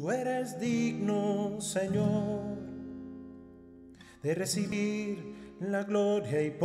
Tú eres digno, Señor, de recibir la gloria y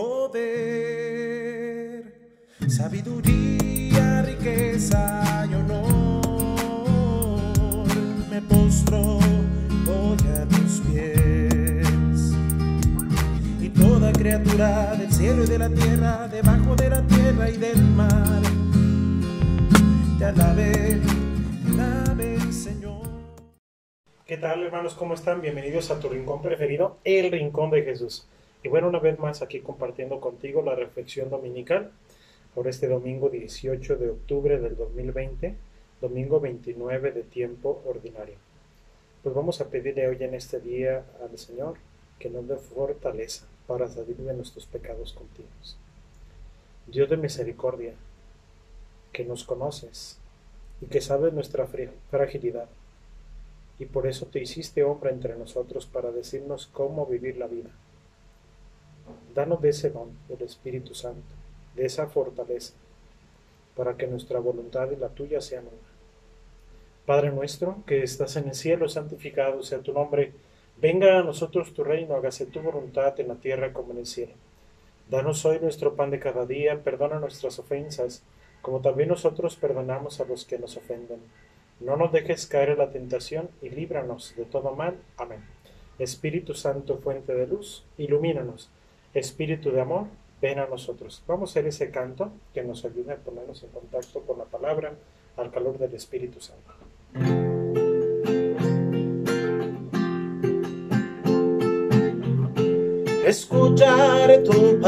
poder, sabiduría, riqueza y honor. Me postro hoy a tus pies, y toda criatura del cielo y de la tierra, debajo de la tierra y del mar, te alabe, Señor. ¿Qué tal, hermanos? ¿Cómo están? Bienvenidos a tu rincón preferido, el Rincón de Jesús. Y bueno, una vez más aquí compartiendo contigo la reflexión dominical por este domingo 18 de octubre del 2020, domingo 29 de tiempo ordinario. Pues vamos a pedirle hoy en este día al Señor que nos dé fortaleza para salir de nuestros pecados continuos. Dios de misericordia, que nos conoces y que sabes nuestra fragilidad, y por eso te hiciste hombre entre nosotros para decirnos cómo vivir la vida. Danos de ese don del Espíritu Santo, de esa fortaleza, para que nuestra voluntad y la tuya sean una. Padre nuestro, que estás en el cielo, santificado sea tu nombre. Venga a nosotros tu reino, hágase tu voluntad en la tierra como en el cielo. Danos hoy nuestro pan de cada día, perdona nuestras ofensas, como también nosotros perdonamos a los que nos ofenden. No nos dejes caer en la tentación y líbranos de todo mal. Amén. Espíritu Santo, fuente de luz, ilumínanos. Espíritu de amor, ven a nosotros. Vamos a hacer ese canto que nos ayude a ponernos en contacto con la palabra al calor del Espíritu Santo. Escuchar tu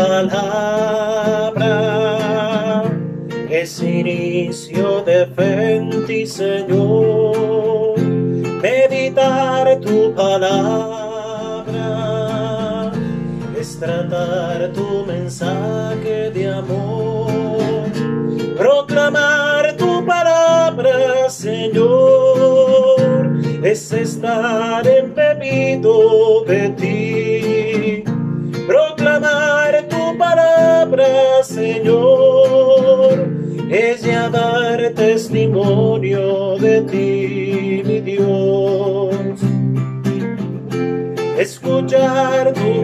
palabra es inicio de fe en ti, Señor. Meditar tu palabra es tratar tu mensaje de amor. Proclamar tu palabra, Señor, es estar embebido de ti. Proclamar tu palabra, Señor, es ya dar testimonio de ti, mi Dios. Escuchar tu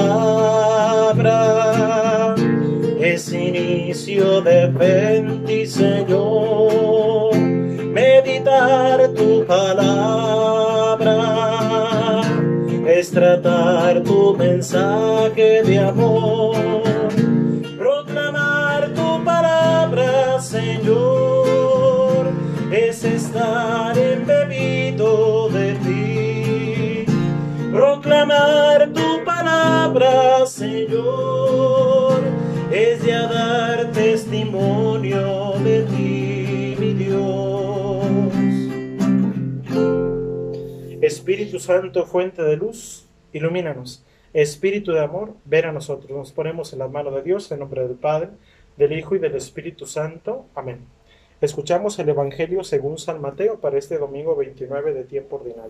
palabra es inicio de fe en ti, Señor. Meditar tu palabra es tratar tu mensaje de amor. Proclamar tu palabra, Señor, es estar embebido de ti. Proclamar tu palabra, Señor, es ya dar testimonio de ti, mi Dios. Espíritu Santo, fuente de luz, ilumínanos. Espíritu de amor, ven a nosotros. Nos ponemos en las manos de Dios, en nombre del Padre, del Hijo y del Espíritu Santo. Amén. Escuchamos el Evangelio según San Mateo para este domingo 29 de tiempo ordinario.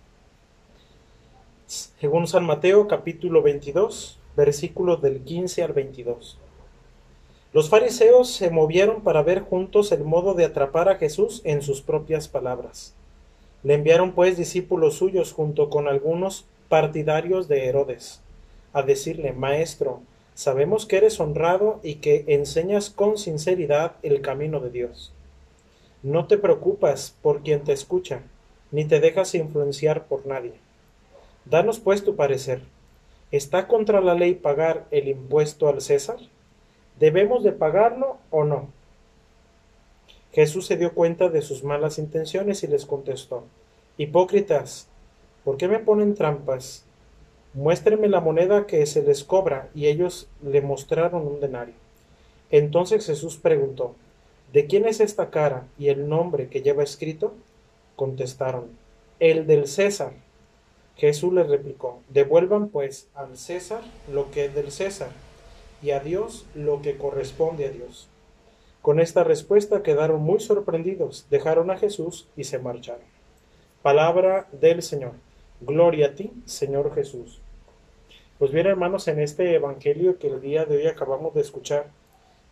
Según San Mateo, capítulo 22, versículos del 15 al 22. Los fariseos se movieron para ver juntos el modo de atrapar a Jesús en sus propias palabras. Le enviaron pues discípulos suyos junto con algunos partidarios de Herodes, a decirle: Maestro, sabemos que eres honrado y que enseñas con sinceridad el camino de Dios. No te preocupas por quien te escucha, ni te dejas influenciar por nadie. Danos pues tu parecer. ¿Está contra la ley pagar el impuesto al César? ¿Debemos de pagarlo o no? Jesús se dio cuenta de sus malas intenciones y les contestó: Hipócritas, ¿por qué me ponen trampas? Muéstrenme la moneda que se les cobra. Y ellos le mostraron un denario. Entonces Jesús preguntó: ¿De quién es esta cara y el nombre que lleva escrito? Contestaron: el del César. Jesús les replicó: Devuelvan pues al César lo que es del César, y a Dios lo que corresponde a Dios. Con esta respuesta quedaron muy sorprendidos, dejaron a Jesús y se marcharon. Palabra del Señor. Gloria a ti, Señor Jesús. Pues bien, hermanos, en este evangelio que el día de hoy acabamos de escuchar,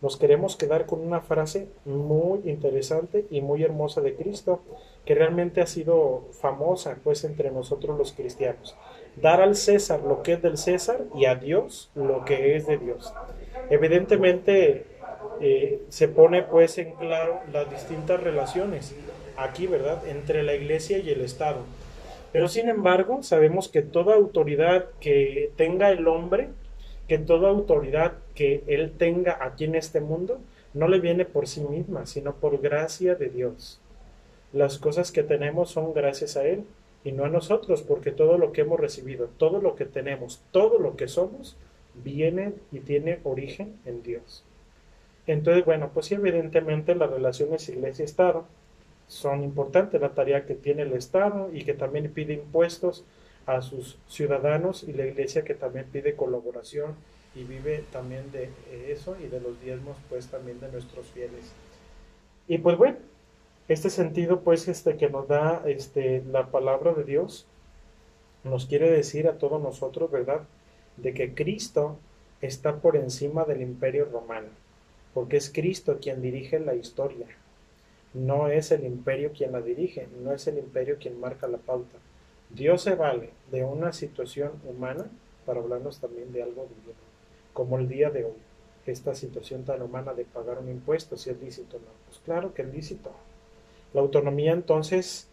nos queremos quedar con una frase muy interesante y muy hermosa de Cristo, que realmente ha sido famosa pues entre nosotros los cristianos. Dar al César lo que es del César y a Dios lo que es de Dios. Evidentemente se pone pues en claro las distintas relaciones aquí, ¿verdad?, entre la Iglesia y el Estado. Pero sin embargo, sabemos que toda autoridad que tenga el hombre, que toda autoridad que él tenga aquí en este mundo, no le viene por sí misma, sino por gracia de Dios. Las cosas que tenemos son gracias a Él y no a nosotros, porque todo lo que hemos recibido, todo lo que tenemos, todo lo que somos, viene y tiene origen en Dios. Entonces, bueno, pues sí, evidentemente las relaciones Iglesia-Estado son importantes, la tarea que tiene el Estado y que también pide impuestos a sus ciudadanos, y la Iglesia que también pide colaboración y vive también de eso y de los diezmos pues también de nuestros fieles. Y pues bueno, este sentido pues que nos da la palabra de Dios nos quiere decir a todos nosotros, ¿verdad?, de que Cristo está por encima del imperio romano, porque es Cristo quien dirige la historia. No es el imperio quien la dirige, no es el imperio quien marca la pauta. Dios se vale de una situación humana para hablarnos también de algo divino, como el día de hoy, esta situación tan humana de pagar un impuesto, si es lícito o no. Pues claro que es lícito. La autonomía entonces,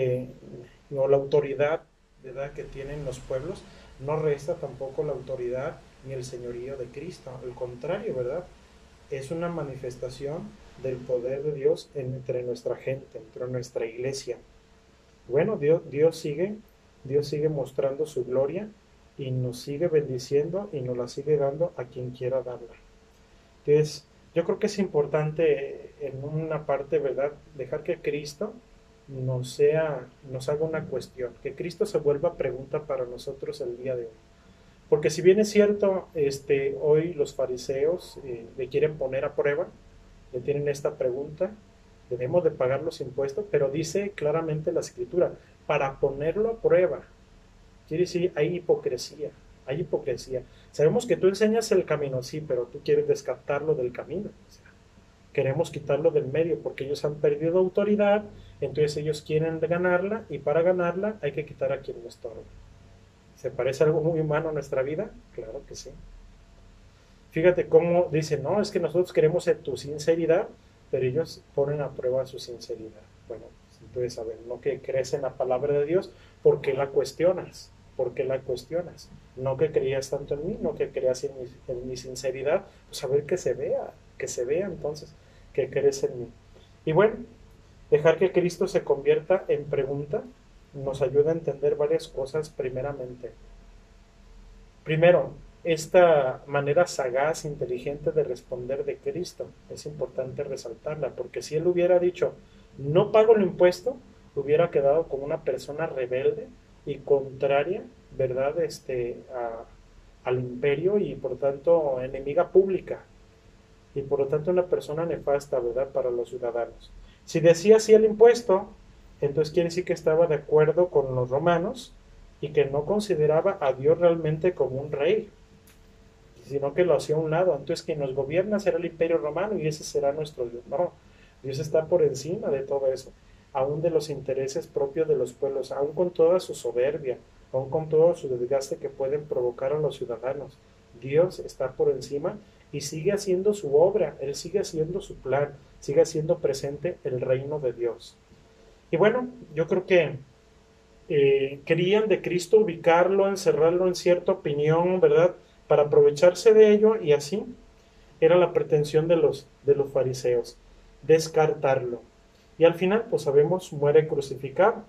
o la autoridad, ¿verdad?, que tienen los pueblos, no resta tampoco la autoridad ni el señorío de Cristo. Al contrario, ¿verdad?, es una manifestación del poder de Dios entre nuestra gente, entre nuestra iglesia. Bueno, Dios sigue mostrando su gloria y nos sigue bendiciendo y nos la sigue dando a quien quiera darla. Entonces, yo creo que es importante en una parte, ¿verdad?, dejar que Cristo nos haga una cuestión, que Cristo se vuelva pregunta para nosotros el día de hoy. Porque si bien es cierto, hoy los fariseos le quieren poner a prueba, le tienen esta pregunta, debemos de pagar los impuestos, pero dice claramente la Escritura, para ponerlo a prueba. Quiere decir, hay hipocresía. Sabemos que tú enseñas el camino, sí, pero tú quieres descartarlo del camino. O sea, queremos quitarlo del medio porque ellos han perdido autoridad, entonces ellos quieren ganarla y para ganarla hay que quitar a quien lo estorba. ¿Se parece algo muy humano a nuestra vida? Claro que sí. Fíjate cómo dicen, no, es que nosotros queremos tu sinceridad, pero ellos ponen a prueba su sinceridad. Bueno, entonces, a ver, no que crees en la palabra de Dios, ¿por qué la cuestionas? ¿Por qué la cuestionas? No que creías tanto en mí, no que creas en mi sinceridad, pues a ver que se vea entonces que crees en mí. Y bueno, dejar que Cristo se convierta en pregunta nos ayuda a entender varias cosas primeramente. Primero, esta manera sagaz, inteligente de responder de Cristo, es importante resaltarla, porque si Él hubiera dicho, no pago el impuesto, hubiera quedado como una persona rebelde y contraria, ¿verdad?, al imperio y por tanto enemiga pública, y por lo tanto una persona nefasta, ¿verdad?, para los ciudadanos. Si decía así el impuesto, entonces quiere decir que estaba de acuerdo con los romanos y que no consideraba a Dios realmente como un rey, sino que lo hacía a un lado. Entonces quien nos gobierna será el imperio romano y ese será nuestro Dios. No, Dios está por encima de todo eso, aún de los intereses propios de los pueblos, aún con toda su soberbia, aún con todo su desgaste que pueden provocar a los ciudadanos. Dios está por encima y sigue haciendo su obra, Él sigue haciendo su plan, sigue haciendo presente el reino de Dios. Y bueno, yo creo que querían de Cristo ubicarlo, encerrarlo en cierta opinión, ¿verdad?, para aprovecharse de ello, y así era la pretensión de los fariseos, descartarlo. Y al final, pues sabemos, muere crucificado.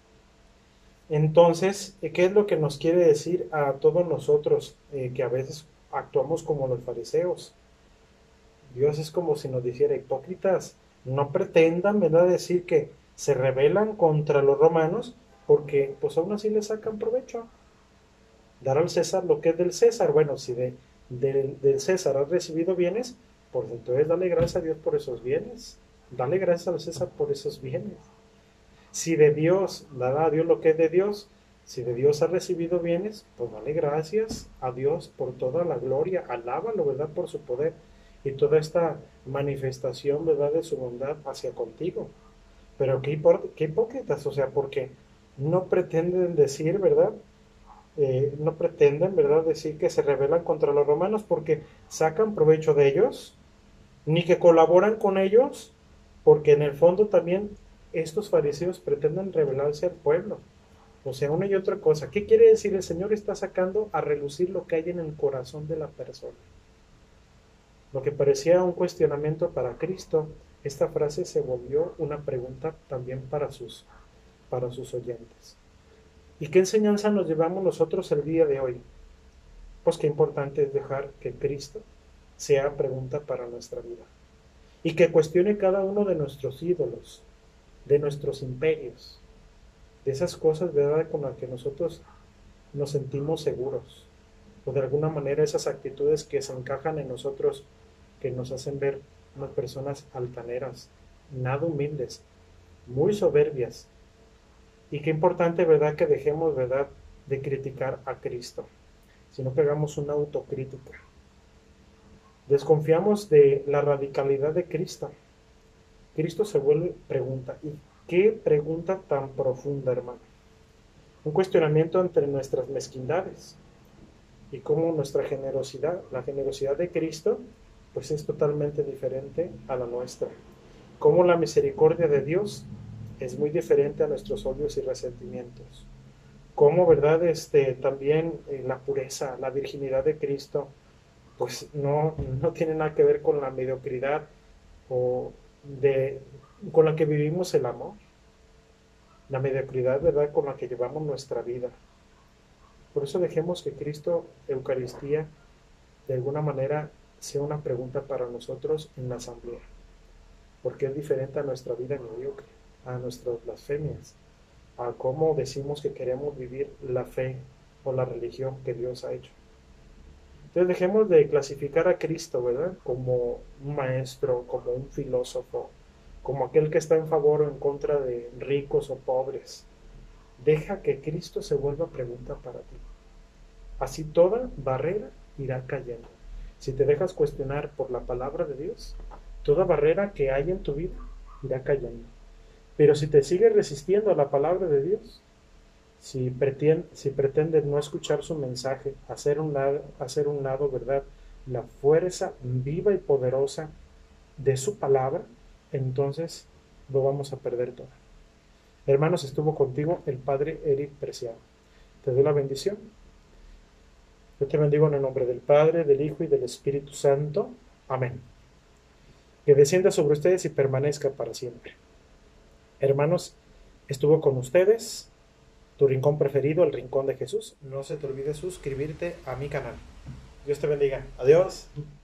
Entonces, ¿qué es lo que nos quiere decir a todos nosotros que a veces actuamos como los fariseos? Dios es como si nos dijera, hipócritas, no pretendan, ¿verdad?, decir que se rebelan contra los romanos, porque pues aún así le sacan provecho. Dar al César lo que es del César. Bueno, si del César has recibido bienes, pues entonces dale gracias a Dios por esos bienes. Dale gracias al César por esos bienes. Si de Dios, da a Dios lo que es de Dios. Si de Dios has recibido bienes, pues dale gracias a Dios por toda la gloria. Alábalo, ¿verdad?, por su poder. y toda esta manifestación, ¿verdad?, de su bondad hacia contigo. Pero qué hipócritas, o sea, porque no pretenden decir, ¿verdad? No pretenden, ¿verdad?, decir que se rebelan contra los romanos porque sacan provecho de ellos, ni que colaboran con ellos, porque en el fondo también estos fariseos pretenden rebelarse al pueblo. O sea, una y otra cosa. ¿Qué quiere decir? El Señor está sacando a relucir lo que hay en el corazón de la persona. Lo que parecía un cuestionamiento para Cristo, esta frase se volvió una pregunta también para sus oyentes. ¿Y qué enseñanza nos llevamos nosotros el día de hoy? Pues qué importante es dejar que Cristo sea pregunta para nuestra vida. Y que cuestione cada uno de nuestros ídolos, de nuestros imperios, de esas cosas, ¿verdad?, con las que nosotros nos sentimos seguros. O de alguna manera esas actitudes que se encajan en nosotros, que nos hacen ver unas personas altaneras, nada humildes, muy soberbias. Y qué importante, ¿verdad?, que dejemos, ¿verdad?, de criticar a Cristo, sino que hagamos una autocrítica. Desconfiamos de la radicalidad de Cristo. Cristo se vuelve pregunta. ¿Y qué pregunta tan profunda, hermano? Un cuestionamiento entre nuestras mezquindades y cómo nuestra generosidad, la generosidad de Cristo, pues es totalmente diferente a la nuestra. Cómo la misericordia de Dios es muy diferente a nuestros odios y resentimientos. Cómo, ¿verdad?, también la pureza, la virginidad de Cristo, pues no tiene nada que ver con la mediocridad o con la que vivimos el amor. La mediocridad, ¿verdad?, con la que llevamos nuestra vida. Por eso dejemos que Cristo, Eucaristía, de alguna manera sea una pregunta para nosotros en la asamblea. Porque es diferente a nuestra vida mediocre, a nuestras blasfemias, a cómo decimos que queremos vivir la fe o la religión que Dios ha hecho. Entonces dejemos de clasificar a Cristo, ¿verdad?, como un maestro, como un filósofo, como aquel que está en favor o en contra de ricos o pobres. Deja que Cristo se vuelva pregunta para ti. Así toda barrera irá cayendo. Si te dejas cuestionar por la palabra de Dios, toda barrera que hay en tu vida irá cayendo. Pero si te sigues resistiendo a la palabra de Dios, si pretendes no escuchar su mensaje, hacer un lado, ¿verdad?, la fuerza viva y poderosa de su palabra, entonces lo vamos a perder todo. Hermanos, estuvo contigo el Padre Eric Preciado. Te doy la bendición. Yo te bendigo en el nombre del Padre, del Hijo y del Espíritu Santo. Amén. Que descienda sobre ustedes y permanezca para siempre. Hermanos, estuvo con ustedes tu rincón preferido, el Rincón de Jesús. No se te olvide suscribirte a mi canal. Dios te bendiga. Adiós.